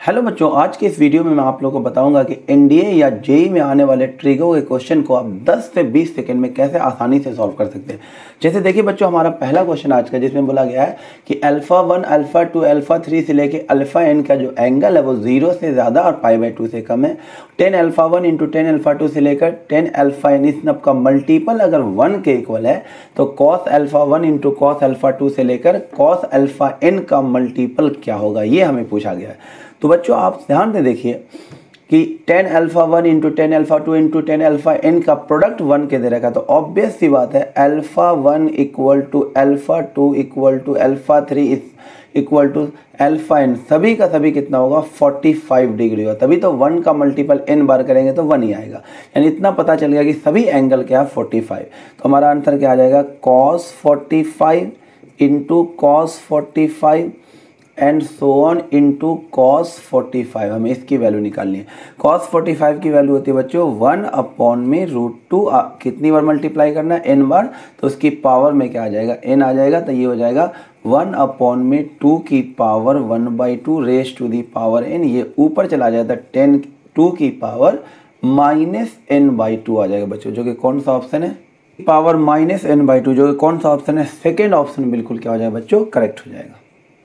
Hello बच्चों, आज के इस वीडियो में मैं आप लोगों को बताऊंगा कि एनडीए या जेई में आने वाले ट्रिगो के क्वेश्चन को आप 10 से 20 सेकंड में कैसे आसानी से सॉल्व कर सकते हैं। जैसे देखिए बच्चों, हमारा पहला क्वेश्चन आज का जिसमें बोला गया है कि अल्फा 1, अल्फा 2, अल्फा 3 से लेके अल्फा एन का जो एंगल है वो 0 से ज़्यादा और π/2 से कम है। 10 अल्फा 1 इंटू 10 अल्फा 2 से लेकर 10 अल्फा एन, इस नब का मल्टीपल अगर 1 के इक्वल है तो cos alpha 1 into cos alpha 2 से लेकर कॉस अल्फा एन का मल्टीपल क्या होगा, ये हमें पूछा गया है। तो बच्चों आप ध्यान से देखिए कि 10 alpha 1 into 10 alpha 2 into 10 alpha N का प्रोडक्ट 1 के दे रखा, तो ऑब्वियस सी बात है alpha 1 equal to alpha 2 equal to alpha 3 equal to alpha N, सभी का सभी कितना होगा 45 डिग्री होगा। तभी तो 1 का मल्टीपल n बार करेंगे तो 1 ही आएगा, यानी इतना पता चल गया कि सभी एंगल क्या है 45। तो हमारा आंसर क्या आ जाएगा, cos 45 into cos 45 and so on into cos 45। हमें इसकी वैल्यू निकालनी है। cos 45 की वैल्यू होती है बच्चों 1/√2। कितनी बार मल्टीप्लाई करना है, n बार, तो उसकी पावर में क्या आ जाएगा, n आ जाएगा। तो ये हो जाएगा 1/2 की power 1/2 raise to the power n। ये ऊपर चला जाता 10 2 की पावर -n/2 आ जाएगा बच्चों, जो कि कौन सा ऑप्शन है, पावर -n/2, जो कि कौन सा ऑप्शन है, सेकेंड ऑप्शन बिल्कुल क्या हो जाएगा बच्चों, करेक्ट हो जाएगा।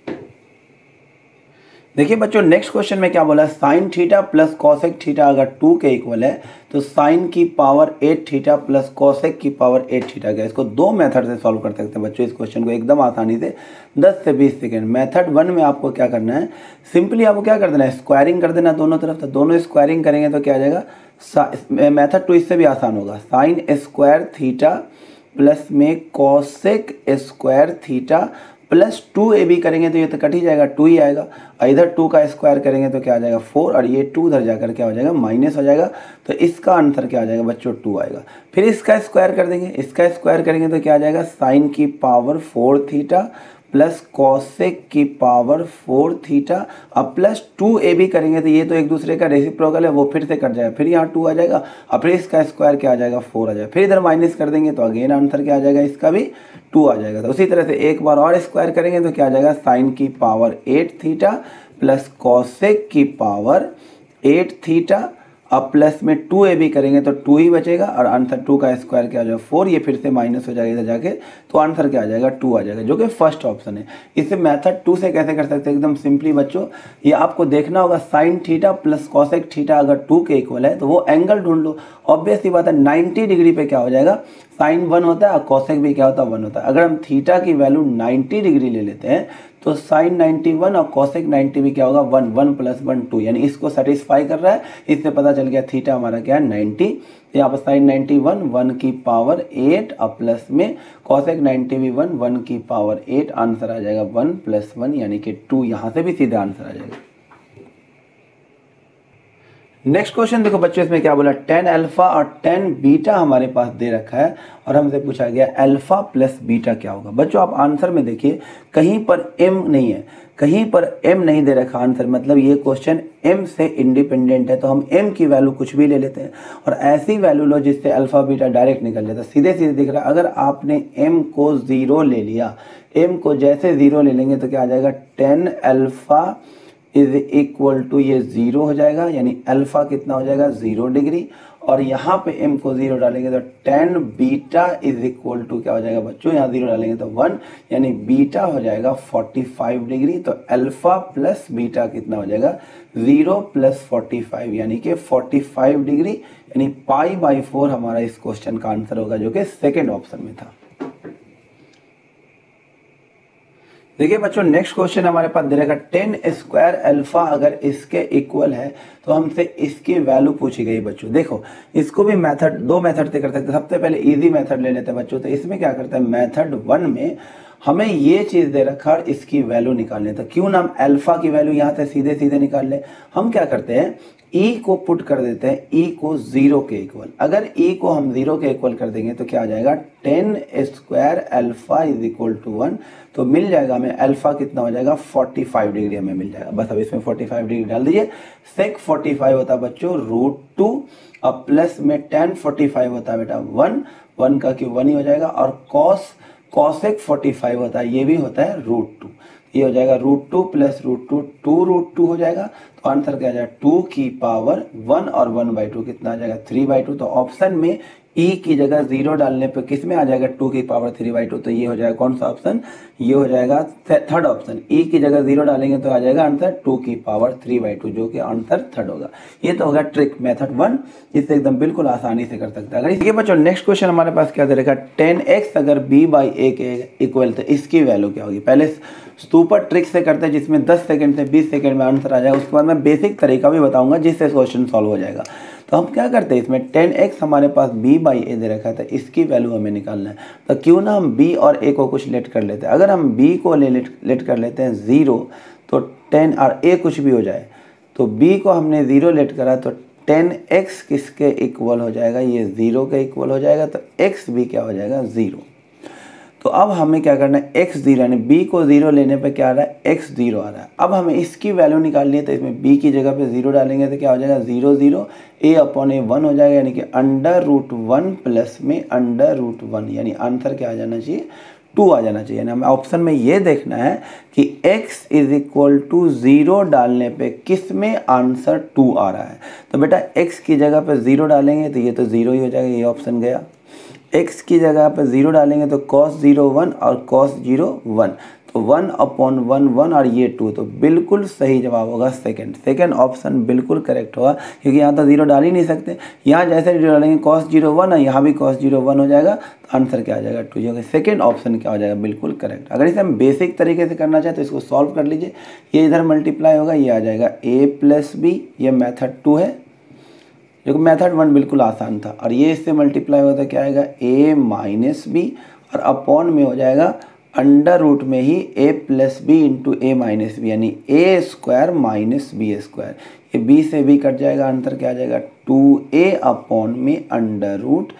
देखिए बच्चों नेक्स्ट क्वेश्चन में क्या बोला है, sine theta plus cosec theta अगर 2 के इक्वल है तो साइन की पावर 8 थीटा प्लस कॉसेक की पावर 8 थीटा क्या है। इसको दो मेथड से सॉल्व कर सकते हैं बच्चों इस क्वेश्चन को एकदम आसानी से 10 से 20 सेकंड। मेथड 1 में आपको क्या करना है, सिंपली आपको क्या कर देना है, स्क्वायरिंग कर देना दोनों तरफ। तो दोनों स्क्वायरिंग करेंगे तो क्या आ जाएगा, मेथड 2 इससे भी आसान होगा, साइन स्क्वायर थीटा प्लस में cosec square theta plus 2ab करेंगे तो ये तो कट ही जाएगा, 2 ही आएगा। इधर 2 का स्क्वायर करेंगे तो क्या आ जाएगा 4, और ये 2 उधर जाकर क्या हो जाएगा माइनस हो जाएगा। तो इसका आंसर क्या आ जाएगा बच्चों 2 आएगा। फिर इसका स्क्वायर कर देंगे, इसका स्क्वायर करेंगे तो क्या आ जाएगा, साइन की पावर 4 थीटा प्लस कॉसेक की पावर 4 थीटा अब प्लस 2ab करेंगे तो ये तो एक दूसरे का रेसिप्रोकल है, वो फिर से कट जाएगा, फिर यहाँ 2 आ जाएगा, और फिर इसका स्क्वायर क्या आ जाएगा 4 आ जाएगा। फिर इधर माइनस कर देंगे तो अगेन आंसर क्या आ जाएगा, इसका भी 2 आ जाएगा। तो उसी तरह से एक बार और स्क्वायर करेंगे तो क्या आ जाएगा, साइन की पावर 8 थीटा प्लस कॉसेक की पावर 8 थीटा अब प्लस में 2ab करेंगे तो 2 ही बचेगा, और आंसर 2 का स्क्वायर क्या आ जाएगा 4, ये फिर से माइनस हो जाएगा इधर जाके, तो आंसर क्या आ जाएगा 2 आ जाएगा, जो कि फर्स्ट ऑप्शन है। इसे मेथड 2 से कैसे कर सकते हैं, एकदम सिंपली बच्चों ये आपको देखना होगा, sine theta plus cosec theta अगर 2 के इक्वल है तो वो एंगल ढूंढ लो। ऑब्वियस ही बात है 90 डिग्री पे क्या हो जाएगा, साइन 1 होता है और कॉसेक भी क्या होता है 1 होता है। अगर हम थीटा की वैल्यू 90 डिग्री ले लेते हैं तो साइन 91 और कॉसेक 90 भी क्या होगा 1, 1 + 1 2, यानी इसको सेटिस्फाई कर रहा है। इससे पता चल गया थीटा हमारा क्या है 90। यहाँ पर साइन 91 1 की पावर 8 और प्लस में कॉसेक 90 भी 1, 1 की पावर 8, आंसर आ जाएगा 1 + 1 यानी कि 2। यहाँ से भी सीधा आंसर आ जाएगा। नेक्स्ट क्वेश्चन देखो बच्चों, इसमें क्या बोला, 10 अल्फा और 10 बीटा हमारे पास दे रखा है और हमसे पूछा गया अल्फा प्लस बीटा क्या होगा। बच्चों आप आंसर में देखिए कहीं पर m नहीं है, कहीं पर m नहीं दे रखा आंसर, मतलब ये क्वेश्चन m से इंडिपेंडेंट है। तो हम m की वैल्यू कुछ भी ले लेते हैं और ऐसी वैल्यू लो जिससे अल्फा बीटा डायरेक्ट निकल जाता है, सीधे सीधे दिख रहा है। अगर आपने m को 0 ले लिया, m को जैसे 0 ले लेंगे तो क्या आ जाएगा, 10 अल्फा इज इक्वल टू ये 0 हो जाएगा, यानी अल्फा कितना हो जाएगा 0 डिग्री, और यहाँ पे m को 0 डालेंगे तो 10 बीटा इज इक्वल टू क्या हो जाएगा बच्चों, यहाँ 0 डालेंगे तो 1, यानी बीटा हो जाएगा 45 डिग्री। तो अल्फा प्लस बीटा कितना हो जाएगा 0 + 45 यानी कि 45 डिग्री, यानी π/4 हमारा इस क्वेश्चन का आंसर होगा, जो कि सेकेंड ऑप्शन में था। देखिए बच्चों नेक्स्ट क्वेश्चन हमारे पास दे रखा 10 स्क्वायर अल्फा अगर इसके इक्वल है तो हमसे इसकी वैल्यू पूछी गई। बच्चों देखो इसको भी मेथड 2 मेथड से कर सकते हैं। सबसे पहले इजी मेथड ले लेते हैं बच्चों। तो इसमें क्या करते हैं, मेथड 1 में हमें ये चीज़ दे रखा और इसकी वैल्यू निकालनी, तो क्यों ना हम अल्फा की वैल्यू यहाँ से सीधे सीधे निकाल ले। हम क्या करते हैं, ई को पुट कर देते हैं, ई को 0 के इक्वल। अगर ई को हम 0 के इक्वल कर देंगे तो क्या आ जाएगा, 10 square alpha is equal to 1, तो मिल जाएगा हमें अल्फा कितना हो जाएगा 45 डिग्री हमें मिल जाएगा। बस अब इसमें 45 डिग्री डाल दीजिए। सेक 45 होता है बच्चों √2, अब प्लस में 10 45 होता है बेटा 1, 1 का क्यूब 1 ही हो जाएगा, और कॉसेक 45 होता है, ये भी होता है √2। ये हो जाएगा √2 प्लस √2 2√2 हो जाएगा। तो आंसर क्या आ जाएगा 2 की पावर 1 और 1/2 कितना आ जाएगा 3/2। तो ऑप्शन में ई की जगह 0 डालने पे किस में आ जाएगा 2 की पावर 3/2। तो ये हो जाएगा कौन सा ऑप्शन, ये हो जाएगा थर्ड ऑप्शन। ई की जगह 0 डालेंगे तो आ जाएगा आंसर 2 की पावर 3/2 जो कि आंसर थर्ड होगा। ये तो होगा ट्रिक मेथड 1, इससे एकदम बिल्कुल आसानी से कर सकते हैं। अगर ये बच्चों नेक्स्ट क्वेश्चन हमारे पास क्या दे रखा है 10x अगर b/a के इक्वल तो इसकी वैल्यू क्या होगी। पहले सुपर ट्रिक से करते हैं जिसमें 10 सेकंड से 20 सेकंड में आंसर आ जाएगा। उसके बाद मैं बेसिक तरीका भी बताऊंगा जिससे क्वेश्चन सॉल्व हो जाएगा। तो हम क्या करते हैं इसमें 10x हमारे पास b/a दे रखा था, इसकी वैल्यू हमें निकालना है। तो क्यों ना हम b और a को कुछ लेट कर लेते हैं। अगर हम b को लेट कर लेते हैं 0 तो 10 और a कुछ भी हो जाए तो b को हमने 0 लेट करा तो 10x किसके इक्वल हो जाएगा, ये 0 के इक्वल हो जाएगा। तो x भी क्या हो जाएगा 0। तो अब हमें क्या करना है x0 यानी b को 0 लेने पे क्या आ रहा है x0 आ रहा है। अब हमें इसकी वैल्यू निकालनी है तो इसमें b की जगह पे 0 डालेंगे तो क्या हो जाएगा 0 0 a/a 1 हो जाएगा यानी कि √1 प्लस में √1 यानी आंसर क्या आ जाना चाहिए 2 आ जाना चाहिए। यानी हमें ऑप्शन में ये देखना है कि x = 0 डालने पे किस में आंसर 2 आ रहा है। तो बेटा x की जगह पे 0 डालेंगे तो ये तो 0 ही हो जाएगा, ये ऑप्शन गया। x की जगह पे 0 डालेंगे तो cos 0 1 और cos 0 1 तो 1/1 1 और ये 2 तो बिल्कुल सही जवाब होगा सेकंड ऑप्शन बिल्कुल करेक्ट होगा क्योंकि यहाँ तो 0 डाल ही नहीं सकते। यहाँ जैसे 0 डालेंगे cos 0 1 और यहाँ भी cos 0 1 हो जाएगा तो आंसर क्या आ जाएगा 2 होगा। सेकंड ऑप्शन क्या हो जाएगा बिल्कुल करेक्ट। अगर इसे हम बेसिक तरीके से करना चाहें तो इसको सॉल्व कर लीजिए। ये इधर मल्टीप्लाई होगा, ये आ जाएगा a + b, ये मेथड 2 है जो कि मेथड 1 बिल्कुल आसान था। और ये इससे मल्टीप्लाई होता क्या आएगा a - b और अपॉन में हो जाएगा अंडर रूट में ही a + b × a - b यानी a² - b²। ये b से b कट जाएगा, आंसर क्या आ जाएगा 2a अपॉन में अंडर रूट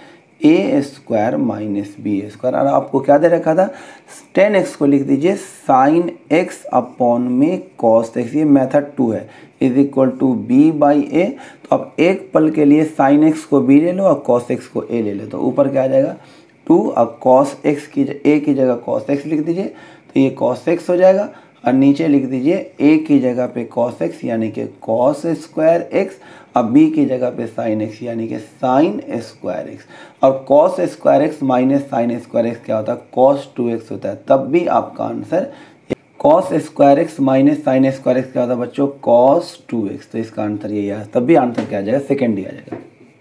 a² - b²। और आपको क्या दे रखा था 10x को लिख दीजिए sin x अपॉन में cos x, ये मेथड 2 है = b/a। तो आप एक पल के लिए sin x को b ले लो और cos x को a ले लो। तो ऊपर क्या आ जाएगा 2 और cos x की a की जगह cos x लिख दीजिए तो ये cos x हो जाएगा और नीचे लिख दीजिए a की जगह पे cos x यानी कि cos² x और b की जगह पे sin x यानी कि sin² x। और cos² x minus sin² x क्या होता है cos 2x होता है। तब भी आपका answer cos² x minus sin² x क्या होता है बच्चों cos 2x। तो इसका आंसर यही है, तब भी आंसर क्या आ जाएगा सेकंड ही आ जाएगा।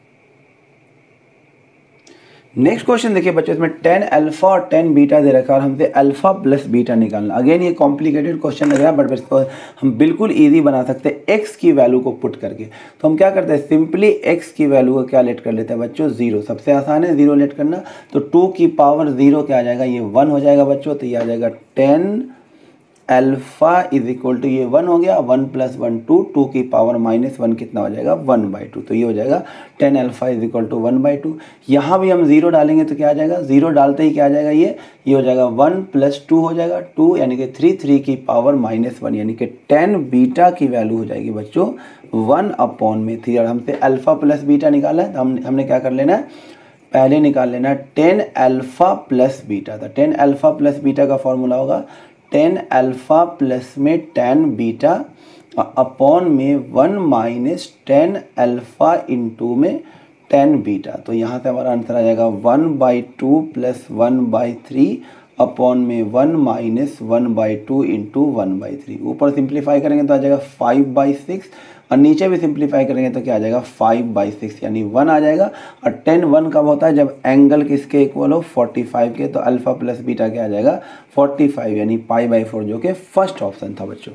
नेक्स्ट क्वेश्चन देखिए बच्चों, इसमें 10 अल्फा और 10 बीटा दे रखा है और हमसे अल्फा प्लस बीटा निकालना। अगेन ये कॉम्प्लिकेटेड क्वेश्चन लग रहा है बट इसको हम बिल्कुल इजी बना सकते हैं x की वैल्यू को पुट करके। तो हम क्या करते हैं सिंपली x की वैल्यू को क्या लेट कर लेते हैं बच्चों 0। सबसे आसान है 0 लेट करना। तो 2 की पावर 0 क्या आ जाएगा ये 1 हो जाएगा बच्चों। तो ये आ जाएगा 10 अल्फा = ये 1 हो गया, 1 + 1 2, 2 की पावर -1 कितना हो जाएगा 1/2। तो ये हो जाएगा 10 अल्फा = 1/2। यहाँ भी हम 0 डालेंगे तो क्या आ जाएगा 0 डालते ही क्या आ जाएगा ये हो जाएगा 1 + 2 हो जाएगा 2 यानी कि 3 की पावर -1 यानी कि 10 बीटा की वैल्यू हो जाएगी बच्चों 1/3। और हमसे अल्फा प्लस बीटा निकाला है तो हमने क्या कर लेना है पहले निकाल लेना 10 अल्फा प्लस बीटा। था 10 अल्फा प्लस बीटा का फॉर्मूला होगा 10 अल्फा प्लस में 10 बीटा अपॉन में 1 - 10 अल्फा इंटू में 10 बीटा। तो यहाँ से हमारा आंसर आ जाएगा 1/2 + 1/3 अपॉन में 1 - 1/2 इंटू 1/3। ऊपर सिंप्लीफाई करेंगे तो आ जाएगा 5/6 और नीचे भी सिंप्लीफाई करेंगे तो क्या आ जाएगा 5/6 यानी 1 आ जाएगा। और 10 1 कब होता है जब एंगल किसके इक्वल हो 45 के। तो अल्फा प्लस बीटा क्या आ जाएगा 45 यानी π/4 जो कि फर्स्ट ऑप्शन था बच्चों।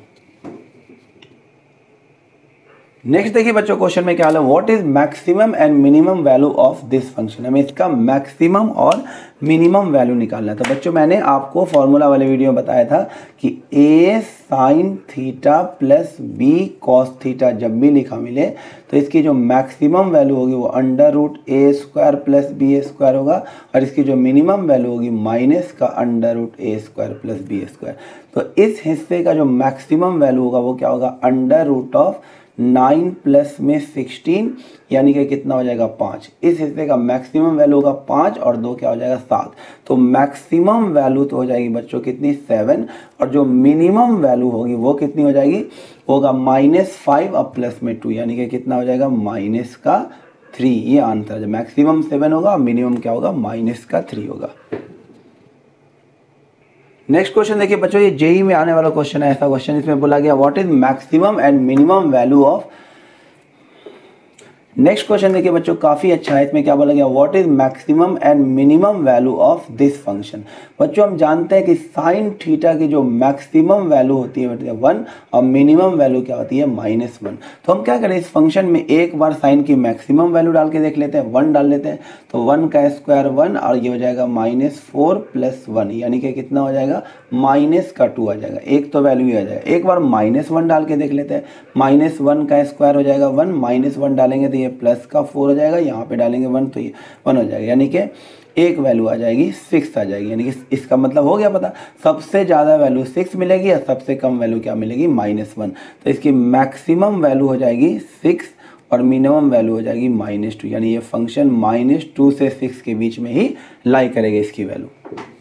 नेक्स्ट देखिए बच्चों क्वेश्चन में क्या है what is maximum and minimum value of this function. हमें इसका मैक्सिमम और मिनिमम वैल्यू निकालना है। तो बच्चों मैंने आपको फॉर्मूला वाले वीडियो में बताया था कि a sin theta plus b cos theta जब भी लिखा मिले तो इसकी जो मैक्सिमम वैल्यू होगी वो √a² प्लस b² होगा और इसकी जो मिनिमम वैल्यू होगी माइनस का √a² प्लस b²। तो इस हिस्से का जो मैक्सिमम वैल्यू होगा वो क्या होगा √10 9 प्लस में 16 यानी कि कितना हो जाएगा 5। इस हिस्से का मैक्सिमम वैल्यू होगा 5 और 2 क्या हो जाएगा 7। तो मैक्सिमम वैल्यू तो हो जाएगी बच्चों कितनी 7 और जो मिनिमम वैल्यू होगी वो कितनी हो जाएगी होगा -5 और प्लस में 2 यानी कि कितना हो जाएगा -3। ये आंसर है। मैक्सिमम 7 होगा, मिनिमम क्या होगा -3 होगा। नेक्स्ट क्वेश्चन देखिए बच्चों, ये जेई में आने वाला क्वेश्चन है। ऐसा क्वेश्चन इसमें बोला गया what is maximum and minimum value of. Next question देखिए बच्चों, काफी अच्छा है। इसमें क्या बोला गया what is maximum and minimum value of this function. बच्चों हम जानते हैं कि साइन थीटा की जो मैक्सिमम वैल्यू होती है 1 और मिनिमम वैल्यू क्या होती है -1। तो हम क्या करें, इस फंक्शन में एक बार साइन की मैक्सिमम वैल्यू डाल के देख लेते हैं, 1 डाल लेते हैं। तो 1 का स्क्वायर 1 और ये हो जाएगा -4 + 1 यानी कि कितना हो जाएगा -2 आ जाएगा। एक तो वैल्यू ही आ जाएगा। एक बार -1 डाल के देख लेते हैं, -1 का स्क्वायर हो जाएगा 1, -1 डालेंगे तो ये प्लस का 4 हो जाएगा, यहाँ पे डालेंगे 1 तो ये 1 हो जाएगा यानी कि एक वैल्यू आ जाएगी 6 आ जाएगी। यानी कि इसका मतलब हो गया पता, सबसे ज़्यादा वैल्यू 6 मिलेगी और सबसे कम वैल्यू क्या मिलेगी -1। तो इसकी मैक्सिमम वैल्यू हो जाएगी 6 और मिनिमम वैल्यू हो जाएगी -2 यानी ये फंक्शन -2 से 6 के बीच में ही लाई करेगा इसकी वैल्यू।